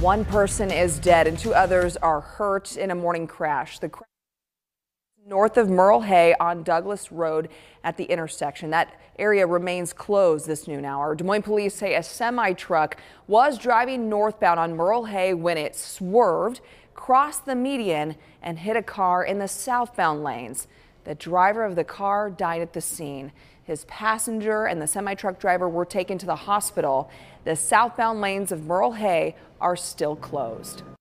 One person is dead and two others are hurt in a morning crash. The crash north of Merle Hay on Douglas Road at the intersection. That area remains closed this noon hour. Des Moines police say a semi-truck was driving northbound on Merle Hay when it swerved, crossed the median, and hit a car in the southbound lanes. The driver of the car died at the scene. His passenger and the semi-truck driver were taken to the hospital. The southbound lanes of Merle Hay are still closed.